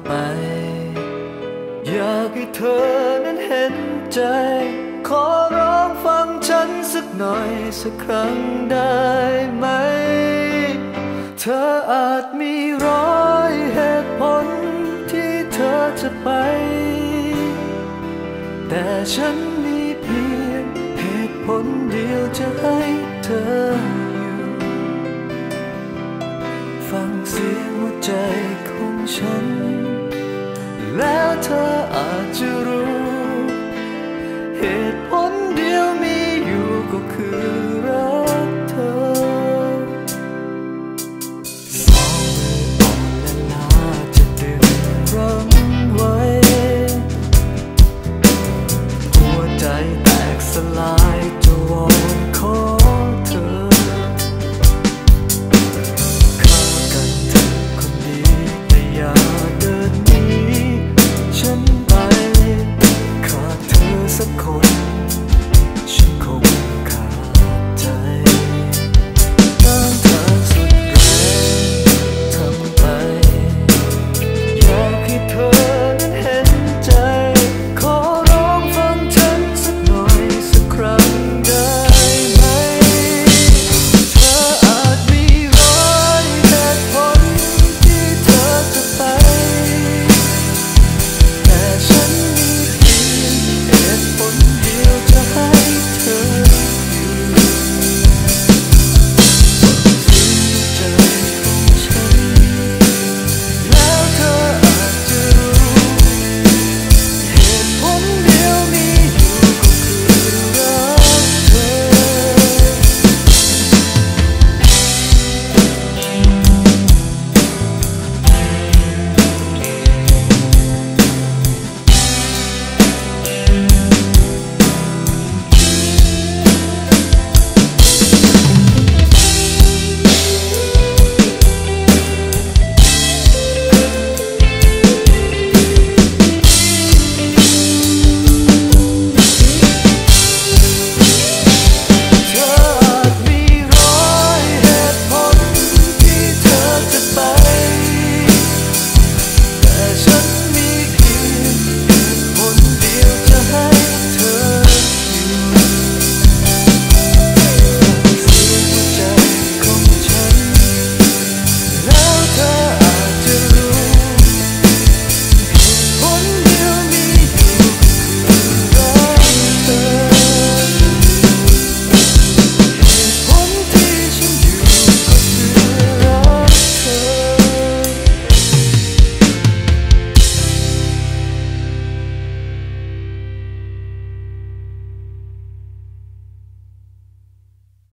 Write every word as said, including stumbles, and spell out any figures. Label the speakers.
Speaker 1: ไปอยากให้เธอนั้นเห็นใจขอร้องฟังฉันสักหน่อยสักครั้งได้ไหมเธออาจมีร้อยเหตุผลที่เธอจะไปแต่ฉันมีเพียงเหตุผลเดียวจะให้เธออยู่ฟังเสียงหัวใจของฉันแล้วเธออาจจะรู้เหตุผ